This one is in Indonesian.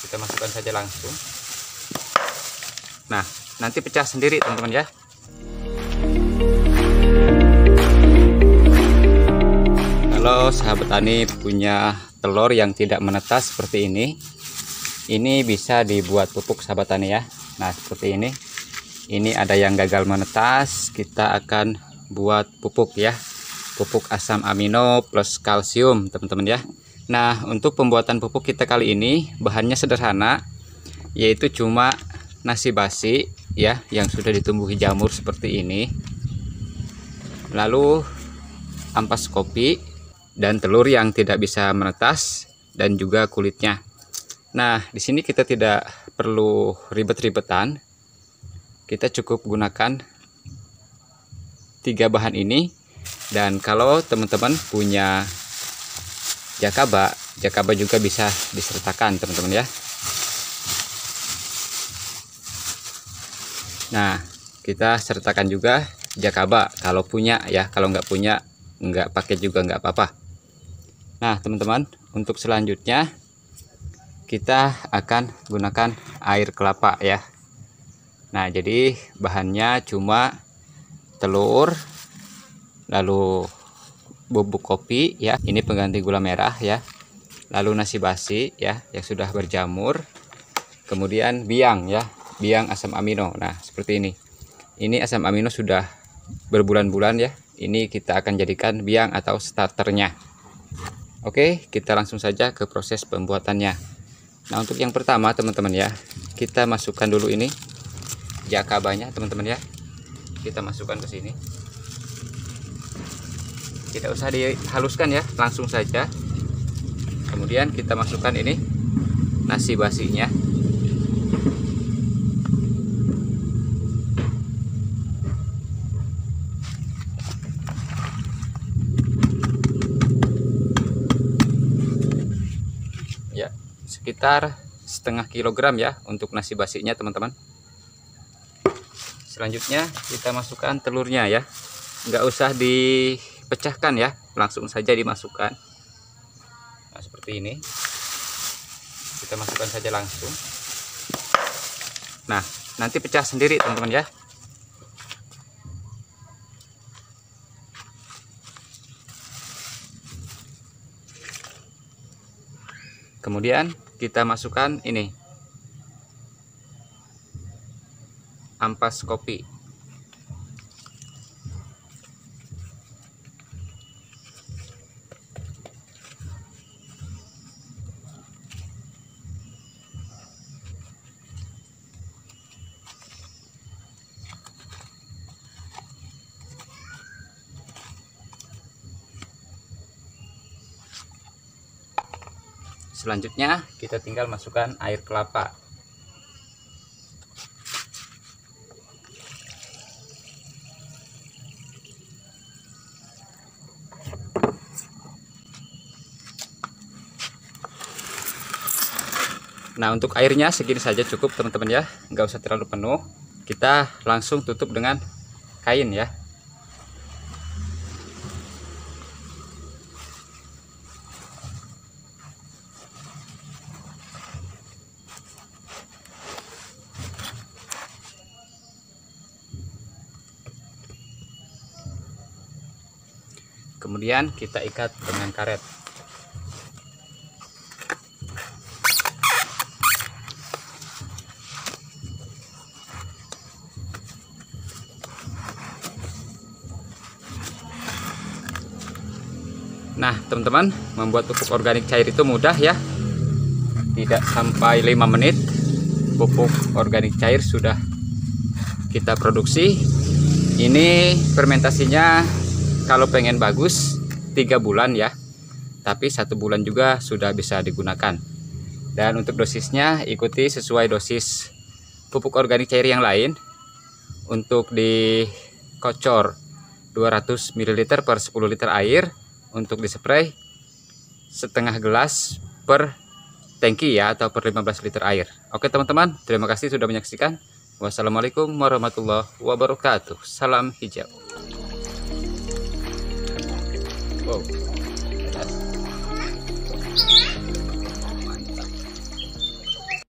kita masukkan saja langsung. Nah, nanti pecah sendiri teman-teman ya. Kalau sahabat tani punya telur yang tidak menetas seperti ini bisa dibuat pupuk sahabat tani ya. Nah, seperti ini. Ini ada yang gagal menetas, kita akan buat pupuk ya. Pupuk asam amino plus kalsium teman-teman ya. Nah, untuk pembuatan pupuk kita kali ini bahannya sederhana, yaitu cuma nasi basi ya yang sudah ditumbuhi jamur seperti ini. Lalu ampas kopi dan telur yang tidak bisa menetas dan juga kulitnya. Nah, di sini kita tidak perlu ribet-ribetan. Kita cukup gunakan 3 bahan ini. Dan kalau teman-teman punya jakaba juga bisa disertakan teman-teman ya. Nah, kita sertakan juga jakaba kalau punya ya. Kalau nggak punya, nggak pakai juga nggak apa-apa. Nah teman-teman, untuk selanjutnya kita akan gunakan air kelapa ya. Nah, jadi bahannya cuma telur, lalu bubuk kopi ya, ini pengganti gula merah ya, lalu nasi basi ya yang sudah berjamur, kemudian biang ya, biang asam amino. Nah, seperti ini asam amino sudah berbulan-bulan ya, ini kita akan jadikan biang atau starternya. Oke, kita langsung saja ke proses pembuatannya. Nah, untuk yang pertama teman-teman ya, kita masukkan dulu ini jakabanya teman-teman ya. Kita masukkan ke sini. Tidak usah dihaluskan ya, langsung saja. Kemudian kita masukkan ini nasi basinya. Ya, sekitar setengah kilogram ya untuk nasi basinya teman-teman. Selanjutnya kita masukkan telurnya ya, nggak usah dipecahkan ya, langsung saja dimasukkan. Nah, seperti ini kita masukkan saja langsung. Nah, nanti pecah sendiri teman-teman ya. Kemudian kita masukkan ini ampas kopi. Selanjutnya kita tinggal masukkan air kelapa. Nah, untuk airnya segini saja cukup teman-teman ya, nggak usah terlalu penuh. Kita langsung tutup dengan kain ya. Kemudian kita ikat dengan karet. Nah teman-teman, membuat pupuk organik cair itu mudah ya. Tidak sampai 5 menit pupuk organik cair sudah kita produksi. Ini fermentasinya kalau pengen bagus 3 bulan ya, tapi 1 bulan juga sudah bisa digunakan. Dan untuk dosisnya ikuti sesuai dosis pupuk organik cair yang lain. Untuk dikocor 200 ml per 10 liter air. Untuk dispray setengah gelas per tangki ya, atau per 15 liter air. Oke teman-teman, terima kasih sudah menyaksikan. Wassalamualaikum warahmatullahi wabarakatuh. Salam hijau. Wow.